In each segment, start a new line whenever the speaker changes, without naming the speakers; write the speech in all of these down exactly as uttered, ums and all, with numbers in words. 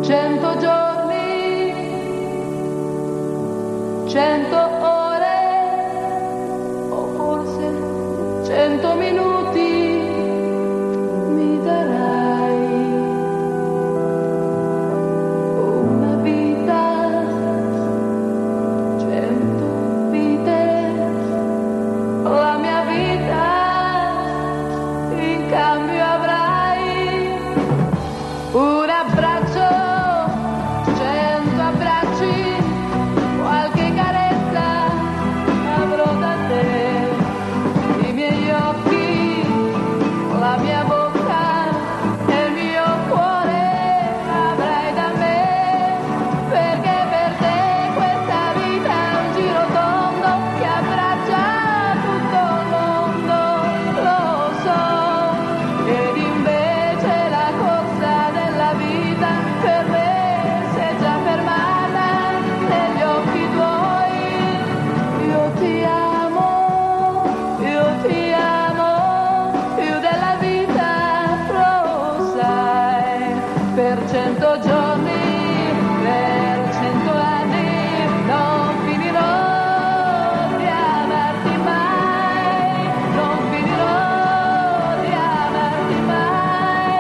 cento giorni, cento ore, o forse cento minuti mi darai. Una vita, cento vite, la mia vita in cambio avrai un abbraccio, cento abbracci, qualche carezza avrò da te, i miei occhi, la mia bocca e il mio cuore avrai da me, perché per te questa vita è un giro tondo che abbraccia tutto il mondo, lo so, ed invece la corsa della vita per me si è già fermata negli occhi tuoi. Io ti amo, io ti amo più della vita, lo sai, per cento giorni, per cento anni non finirò di amarti mai, non finirò di amarti mai.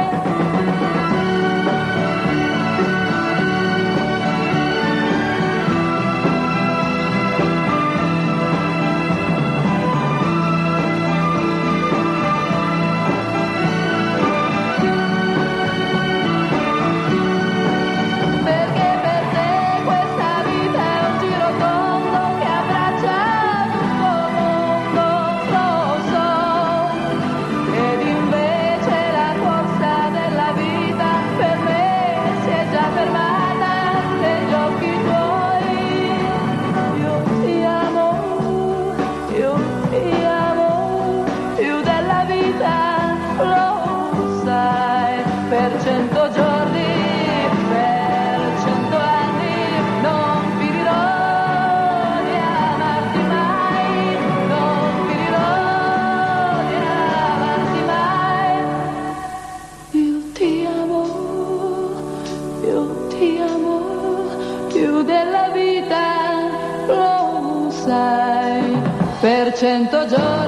Perché per te questa vita è un giro tondo che abbraccia tutto il mondo, lo so, ed invece la corsa della vita per me si è già fermata negli occhi tuoi. Io ti amo, io ti amo più della vita, lo sai, per cento giorni, per cento anni non finirò di amarti mai, non finirò di amarti mai. Io ti amo, io ti amo più della vita, lo sai, per cento giorni.